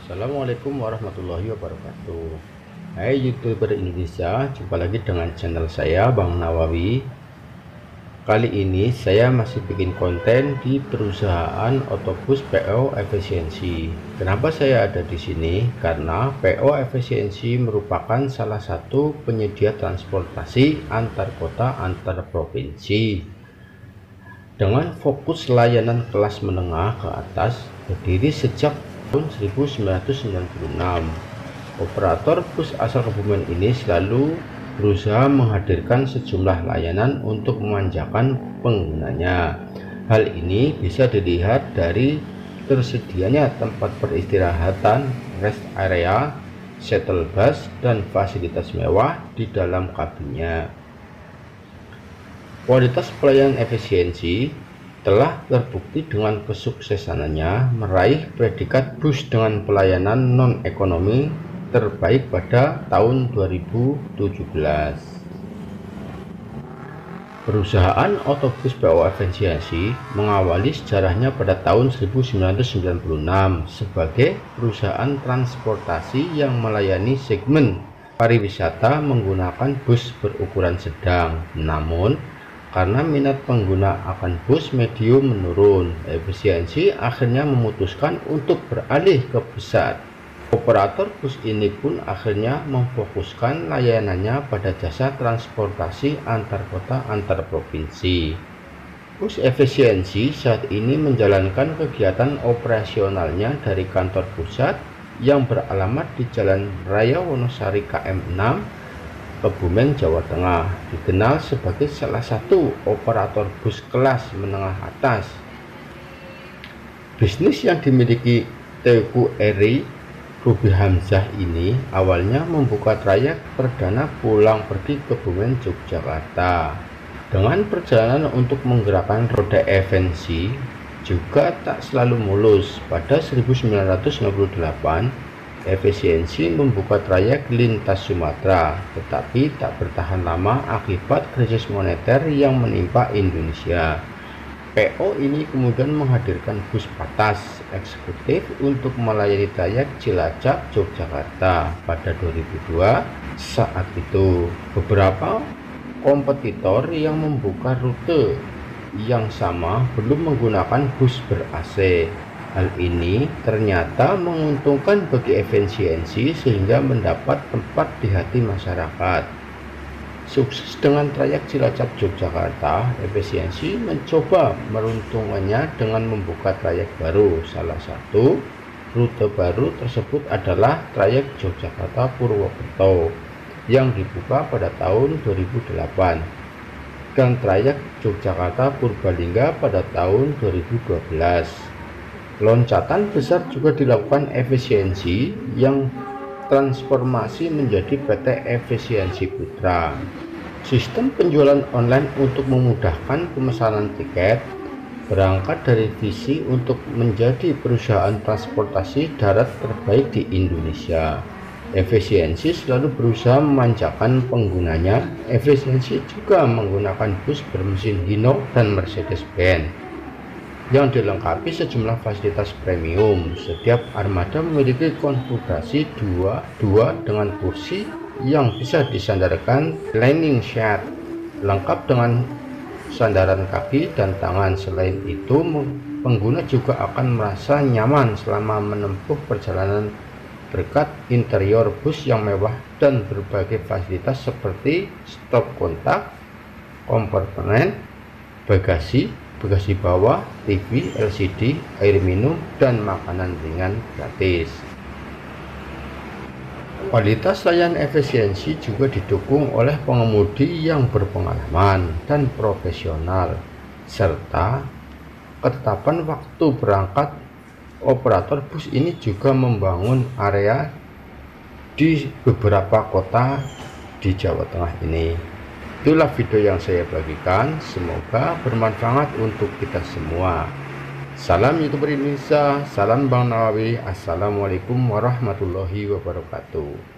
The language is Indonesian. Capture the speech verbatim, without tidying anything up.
Assalamualaikum warahmatullahi wabarakatuh. Hai YouTuber Indonesia, jumpa lagi dengan channel saya Bang Nawawi. Kali ini saya masih bikin konten di perusahaan otobus P O efisiensi. Kenapa saya ada di sini? Karena P O efisiensi merupakan salah satu penyedia transportasi antar kota antar provinsi dengan fokus layanan kelas menengah ke atas, berdiri sejak tahun seribu sembilan ratus sembilan puluh enam. Operator bus asal Kebumen ini selalu berusaha menghadirkan sejumlah layanan untuk memanjakan penggunanya. Hal ini bisa dilihat dari tersedianya tempat peristirahatan, rest area, shuttle bus, dan fasilitas mewah di dalam kabinnya. Kualitas pelayanan efisiensi telah terbukti dengan kesuksesannya meraih predikat bus dengan pelayanan non-ekonomi terbaik pada tahun dua ribu tujuh belas. Perusahaan otobus P O efisiensi mengawali sejarahnya pada tahun seribu sembilan ratus sembilan puluh enam sebagai perusahaan transportasi yang melayani segmen pariwisata menggunakan bus berukuran sedang. Namun karena minat pengguna akan bus medium menurun, efisiensi akhirnya memutuskan untuk beralih ke besar. Operator bus ini pun akhirnya memfokuskan layanannya pada jasa transportasi antar kota antar provinsi. Bus efisiensi saat ini menjalankan kegiatan operasionalnya dari kantor pusat yang beralamat di Jalan Raya Wonosari K M enam, Kebumen, Jawa Tengah, dikenal sebagai salah satu operator bus kelas menengah atas. Bisnis yang dimiliki Teuku Eri Ruby Hamzah ini awalnya membuka trayek perdana pulang pergi Kebumen, Yogyakarta. Dengan perjalanan untuk menggerakkan roda efisiensi juga tak selalu mulus. Pada seribu sembilan ratus sembilan puluh delapan, efisiensi membuka trayek lintas Sumatera, tetapi tak bertahan lama akibat krisis moneter yang menimpa Indonesia. P O ini kemudian menghadirkan bus patas eksekutif untuk melayani trayek Cilacap Yogyakarta pada dua ribu dua. Saat itu beberapa kompetitor yang membuka rute yang sama belum menggunakan bus ber-A C. Hal ini ternyata menguntungkan bagi efisiensi sehingga mendapat tempat di hati masyarakat. Sukses dengan trayek Cilacap Yogyakarta, efisiensi mencoba meruntungannya dengan membuka trayek baru. Salah satu rute baru tersebut adalah trayek Yogyakarta Purwokerto yang dibuka pada tahun dua ribu delapan dan trayek Yogyakarta Purbalingga pada tahun dua ribu dua belas. Loncatan besar juga dilakukan efisiensi yang transformasi menjadi P T Efisiensi Putra. Sistem penjualan online untuk memudahkan pemesanan tiket berangkat dari visi untuk menjadi perusahaan transportasi darat terbaik di Indonesia. Efisiensi selalu berusaha memanjakan penggunanya. Efisiensi juga menggunakan bus bermesin Hino dan Mercedes-Benz yang dilengkapi sejumlah fasilitas premium. Setiap armada memiliki konfigurasi dua dua dengan kursi yang bisa disandarkan landing shed, lengkap dengan sandaran kaki dan tangan. Selain itu, pengguna juga akan merasa nyaman selama menempuh perjalanan berkat interior bus yang mewah dan berbagai fasilitas seperti stop kontak, kompartemen, bagasi, bagasi bawah, T V L C D, air minum, dan makanan ringan gratis. Kualitas layanan efisiensi juga didukung oleh pengemudi yang berpengalaman dan profesional, serta ketetapan waktu berangkat. Operator bus ini juga membangun area di beberapa kota di Jawa Tengah ini. Itulah video yang saya bagikan, semoga bermanfaat untuk kita semua. Salam YouTuber Indonesia, salam Bang Nawawi. Assalamualaikum warahmatullahi wabarakatuh.